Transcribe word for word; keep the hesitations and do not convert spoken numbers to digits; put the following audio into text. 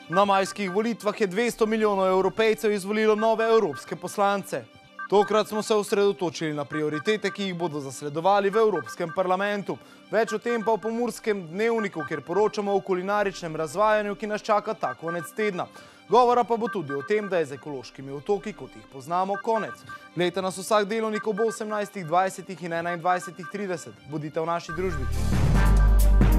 Na majskih volitvah je dvesto milijonov evropejcev izvolilo nove evropske poslance. Tokrat smo se osredotočili na prioritete, ki jih bodo zasledovali v Evropskem parlamentu. Več o tem pa v Pomurskem dnevniku, kjer poročamo o kulinaričnem razvajanju, ki nas čaka ta konec tedna. Govora pa bo tudi o tem, da je z ekološkimi otoki, kot jih poznamo, konec. Glejte nas vsak delovnik ob osemnajstih dvajset in enaindvajsetih trideset. Bodite v naši družbi.